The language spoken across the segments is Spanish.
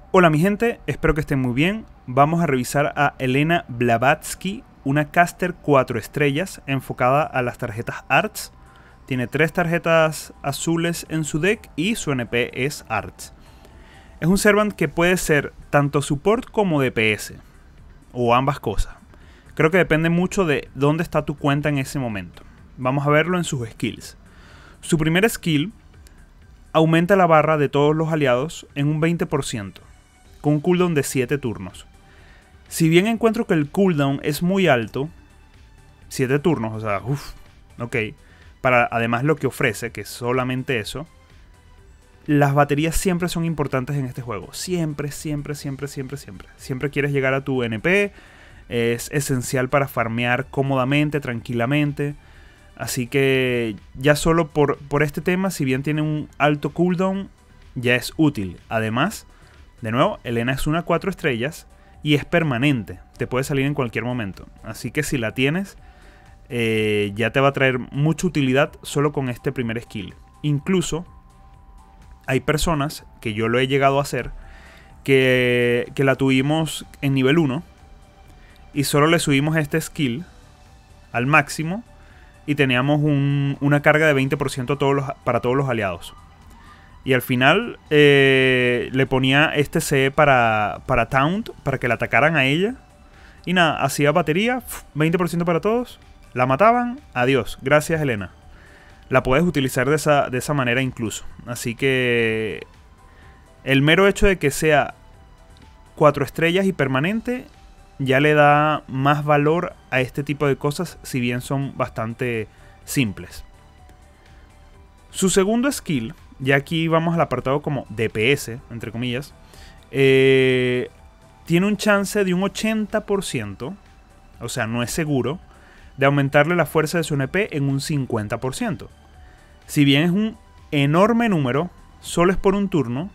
Hola mi gente, espero que estén muy bien. Vamos a revisar a Elena Blavatsky, una caster 4 estrellas enfocada a las tarjetas Arts. Tiene 3 tarjetas azules en su deck y su NP es Arts. Es un Servant que puede ser tanto support como DPS, o ambas cosas. Creo que depende mucho de dónde está tu cuenta en ese momento. Vamos a verlo en sus skills. Su primer skill aumenta la barra de todos los aliados en un 20%, con un cooldown de 7 turnos. Si bien encuentro que el cooldown es muy alto, 7 turnos, o sea, ok, para además lo que ofrece, que es solamente eso, las baterías siempre son importantes en este juego. Siempre, siempre, siempre, siempre, siempre. Siempre quieres llegar a tu NP, es esencial para farmear cómodamente, tranquilamente. Así que ya solo por este tema, si bien tiene un alto cooldown, ya es útil. Además, de nuevo, Elena es una 4 estrellas y es permanente. Te puede salir en cualquier momento. Así que si la tienes, ya te va a traer mucha utilidad solo con este primer skill. Incluso hay personas, que yo lo he llegado a hacer, que la tuvimos en nivel 1 y solo le subimos este skill al máximo y teníamos una carga de 20% para todos los aliados. Y al final le ponía este CE para Taunt, para que la atacaran a ella. Y nada, hacía batería, 20% para todos, la mataban, adiós, gracias Elena. La puedes utilizar de esa manera incluso. Así que el mero hecho de que sea 4 estrellas y permanente ya le da más valor a este tipo de cosas, si bien son bastante simples. Su segundo skill, ya aquí vamos al apartado como DPS, entre comillas, tiene un chance de un 80%, o sea, no es seguro, de aumentarle la fuerza de su NP en un 50%. Si bien es un enorme número, solo es por un turno,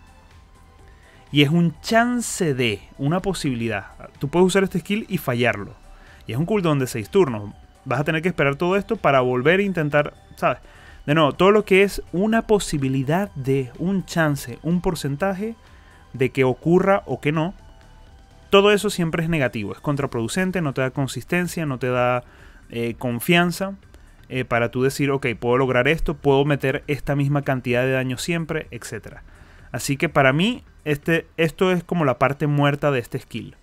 y es un chance de, una posibilidad. Tú puedes usar este skill y fallarlo. Y es un cooldown de 6 turnos. Vas a tener que esperar todo esto para volver a intentar, ¿sabes? De nuevo, todo lo que es una posibilidad de, un chance, un porcentaje de que ocurra o que no, todo eso siempre es negativo. Es contraproducente, no te da consistencia, no te da confianza para tú decir, ok, puedo lograr esto, puedo meter esta misma cantidad de daño siempre, etc. Así que para mí, esto es como la parte muerta de este skill.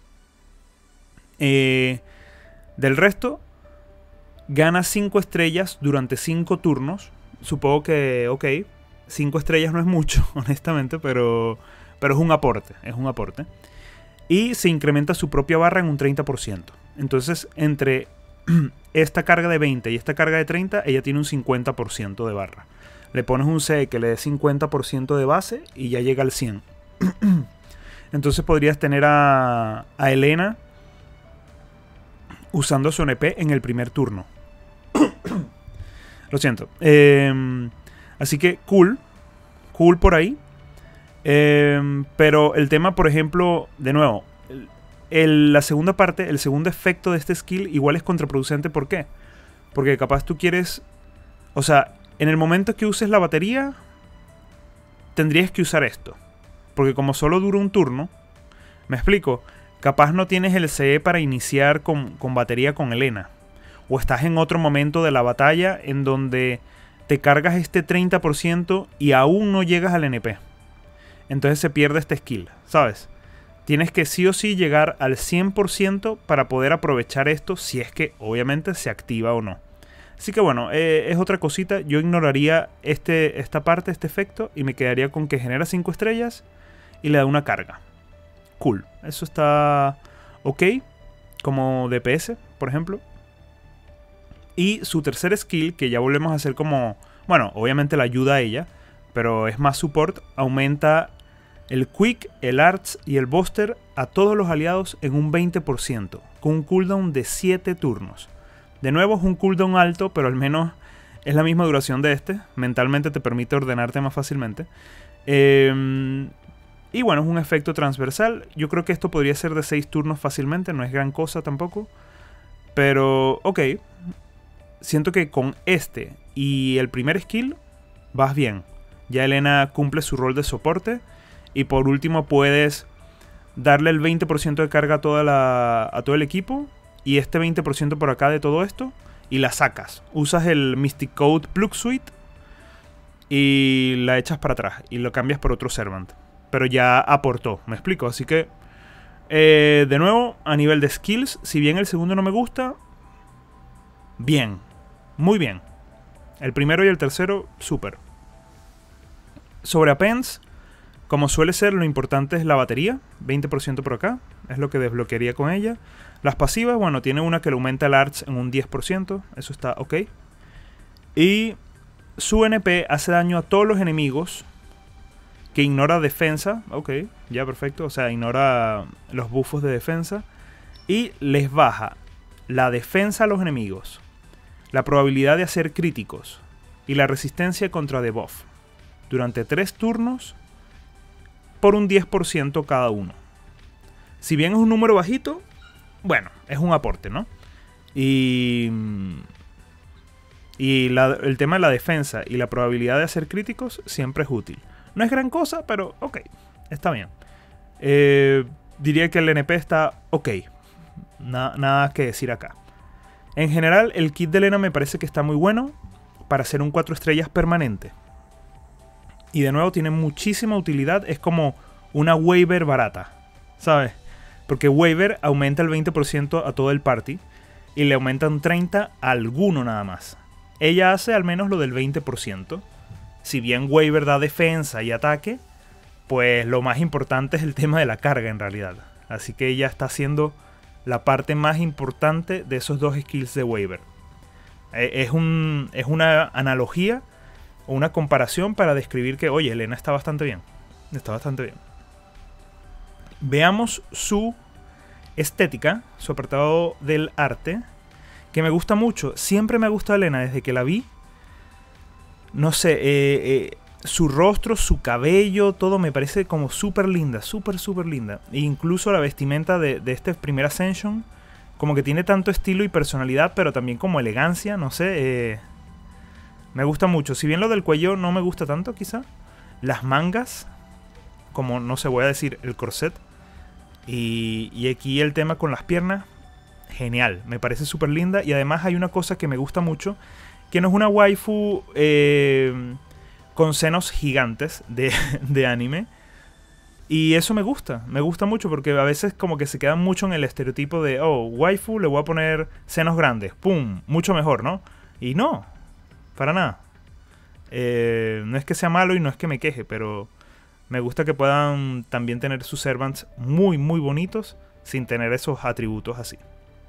Del resto, gana 5 estrellas durante 5 turnos. Supongo que, ok, 5 estrellas no es mucho, honestamente, pero es un aporte, Y se incrementa su propia barra en un 30%. Entonces, entre esta carga de 20 y esta carga de 30, ella tiene un 50% de barra. Le pones un CE que le dé 50% de base y ya llega al 100. Entonces podrías tener a Elena usando su NP en el primer turno. Lo siento. Así que cool por ahí. Pero el tema, por ejemplo, de nuevo, la segunda parte, el segundo efecto de este skill igual es contraproducente. ¿Por qué? Porque capaz tú quieres, o sea, en el momento que uses la batería, tendrías que usar esto. Porque como solo dura un turno, me explico, capaz no tienes el CE para iniciar con batería con Elena. O estás en otro momento de la batalla en donde te cargas este 30% y aún no llegas al NP. Entonces se pierde este skill, ¿sabes? Tienes que sí o sí llegar al 100% para poder aprovechar esto, si es que obviamente se activa o no. Así que bueno, es otra cosita. Yo ignoraría esta parte, este efecto, y me quedaría con que genera 5 estrellas y le da una carga. Cool. Eso está ok, como DPS, por ejemplo. Y su tercer skill, que ya volvemos a hacer como, bueno, obviamente la ayuda a ella, pero es más support, aumenta el Quick, el Arts y el Buster a todos los aliados en un 20%, con un cooldown de 7 turnos. De nuevo es un cooldown alto, pero al menos es la misma duración de este. Mentalmente te permite ordenarte más fácilmente. Y bueno, es un efecto transversal. Yo creo que esto podría ser de 6 turnos fácilmente, no es gran cosa tampoco. Pero, ok. Siento que con este y el primer skill vas bien. Ya Elena cumple su rol de soporte. Y por último puedes darle el 20% de carga a todo el equipo y este 20% por acá de todo esto y la sacas. Usas el Mystic Code Plug Suite y la echas para atrás y lo cambias por otro Servant. Pero ya aportó, ¿me explico? Así que, de nuevo, a nivel de skills, si bien el segundo no me gusta, bien, muy bien. El primero y el tercero, súper. Sobre Appends, como suele ser, lo importante es la batería, 20% por acá, es lo que desbloquearía con ella. Las pasivas, bueno, tiene una que le aumenta el Arts en un 10%, eso está ok. Y su NP hace daño a todos los enemigos, que ignora defensa, ok, ya perfecto, o sea, ignora los buffos de defensa. Y les baja la defensa a los enemigos, la probabilidad de hacer críticos y la resistencia contra debuff durante 3 turnos por un 10% cada uno. Si bien es un número bajito, bueno, es un aporte, ¿no? Y el tema de la defensa y la probabilidad de hacer críticos siempre es útil. No es gran cosa, pero ok, está bien. Diría que el NP está ok. Nada que decir acá. En general, el kit de Elena me parece que está muy bueno para hacer un 4 estrellas permanente. Y de nuevo tiene muchísima utilidad. Es como una waiver barata, ¿sabes? Porque waiver aumenta el 20% a todo el party y le aumentan 30% a alguno nada más. Ella hace al menos lo del 20%. Si bien waiver da defensa y ataque, pues lo más importante es el tema de la carga en realidad. Así que ella está haciendo la parte más importante de esos dos skills de waiver. Es una analogía o una comparación para describir que, oye, Elena está bastante bien. Está bastante bien. Veamos su estética, su apartado del arte, que me gusta mucho. Siempre me ha gustado Elena desde que la vi. No sé, su rostro, su cabello, todo me parece como súper linda, súper linda. E incluso la vestimenta de este primer Ascension, como que tiene tanto estilo y personalidad, pero también como elegancia, no sé. Me gusta mucho. Si bien lo del cuello no me gusta tanto, quizá. Las mangas, como no sé, voy a decir, el corset. Y aquí el tema con las piernas, genial. Me parece súper linda. Y además hay una cosa que me gusta mucho, que no es una waifu con senos gigantes de anime. Y eso me gusta mucho porque a veces como que se quedan mucho en el estereotipo de, oh, waifu, le voy a poner senos grandes, ¡pum! Mucho mejor, ¿no? Y no, para nada. No es que sea malo y no es que me queje, pero me gusta que puedan también tener sus servants muy bonitos sin tener esos atributos así.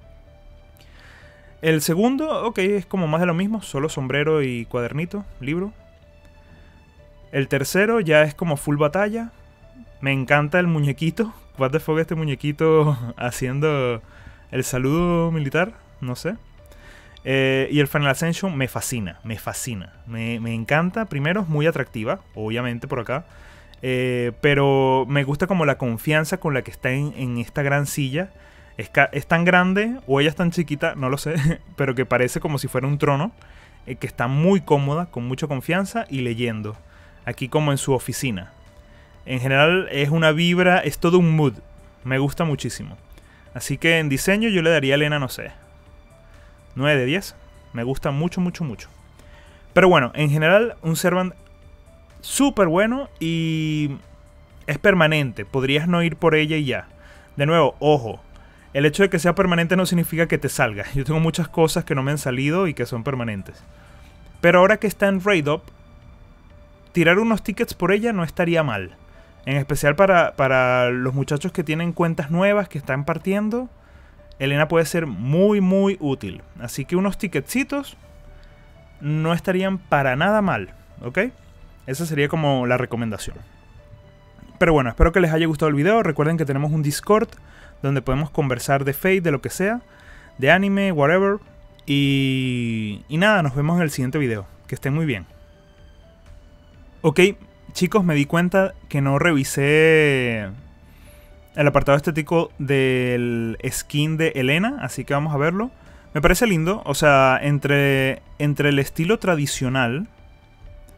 El segundo, ok, es como más de lo mismo, solo sombrero y cuadernito, libro. El tercero ya es como full batalla. Me encanta el muñequito. What the fuck, este muñequito haciendo el saludo militar, no sé. Y el Final Ascension me fascina. Me encanta. Primero, es muy atractiva, obviamente por acá. Pero me gusta como la confianza con la que está en esta gran silla. Es tan grande, o ella es tan chiquita, no lo sé, pero que parece como si fuera un trono, que está muy cómoda, con mucha confianza y leyendo, aquí como en su oficina. En general es una vibra, es todo un mood, me gusta muchísimo. Así que en diseño yo le daría a Elena, no sé, 9 de 10, me gusta mucho. Pero bueno, en general un Servant súper bueno y es permanente, podrías no ir por ella y ya. De nuevo, ojo. El hecho de que sea permanente no significa que te salga. Yo tengo muchas cosas que no me han salido y que son permanentes. Pero ahora que está en Raid Up, tirar unos tickets por ella no estaría mal. En especial para los muchachos que tienen cuentas nuevas que están partiendo. Elena puede ser muy útil. Así que unos ticketcitos no estarían para nada mal. ¿Ok? Esa sería como la recomendación. Pero bueno, espero que les haya gustado el video. Recuerden que tenemos un Discord donde podemos conversar de Fate, de lo que sea, de anime, whatever. Y nada, nos vemos en el siguiente video. Que estén muy bien. Ok, chicos, me di cuenta que no revisé el apartado estético del skin de Elena, así que vamos a verlo. Me parece lindo, o sea, entre el estilo tradicional,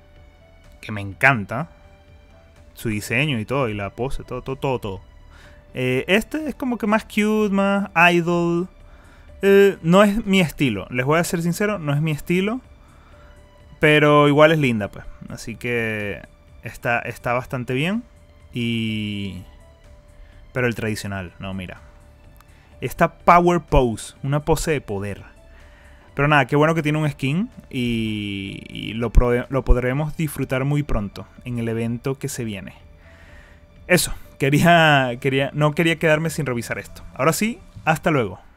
que me encanta, su diseño y todo, y la pose, todo. Este es como que más cute, más idol. No es mi estilo, les voy a ser sincero, no es mi estilo. Pero igual es linda, pues. Así que está bastante bien. Pero el tradicional, no, mira. Esta Power Pose, una pose de poder. Pero nada, qué bueno que tiene un skin. Y lo podremos disfrutar muy pronto en el evento que se viene. Eso, no quería quedarme sin revisar esto. Ahora sí, hasta luego.